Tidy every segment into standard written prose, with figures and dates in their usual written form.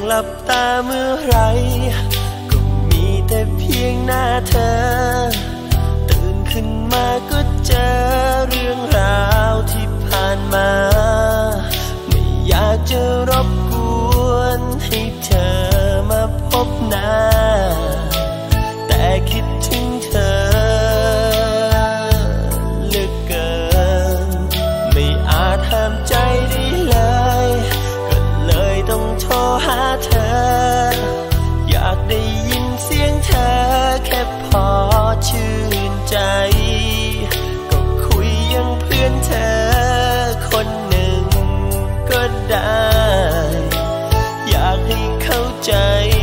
ลับตาเมื่อไรก็มีแต่เพียงหน้าเธอตื่นขึ้นมาก็เจอเรื่องราวที่ผ่านมาไม่อยากจะรบกวนให้เธอมาพบหน้าแต่คิดถึงเธอเหลือเกินไม่อาจห้ามใจได้เลยก็เลยต้องโทรหาเธออยากได้ยินเสียงเธอแค่พอชื่นใจก็คุยยังเพื่อนเธอคนหนึ่งก็ได้อยากให้เข้าใจ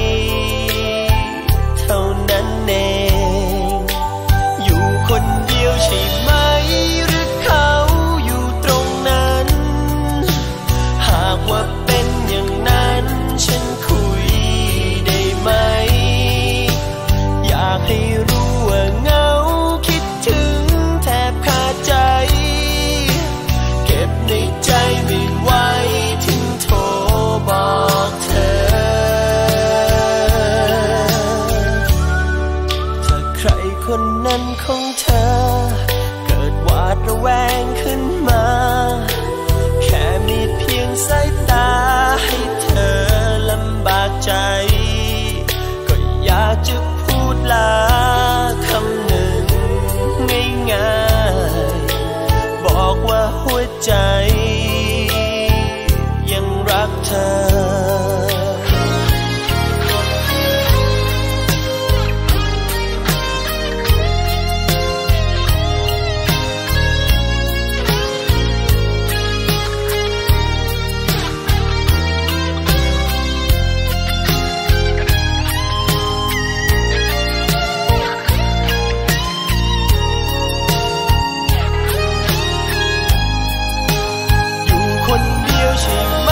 เท่านั้นเองอยู่คนเดียวใช่ไหมหรือเขาอยู่ตรงนั้นหากว่าเป็นอย่างนั้นฉันคุยได้ไหมอยากให้รู้ว่าเหงาคิดถึงแทบขาดใจเก็บในใจไม่ไหวถึงโทรบอกเธอถ้าใครคนนั้นของเธอเกิดหวาดระแวงขึ้นมาแค่มีเพียงสายตาให้เธอลำบากใจก็อยากจะพูดลาคำหนึ่งง่ายๆบอกว่าหัวใจยังรักเธอคนเดียวใช่ไหม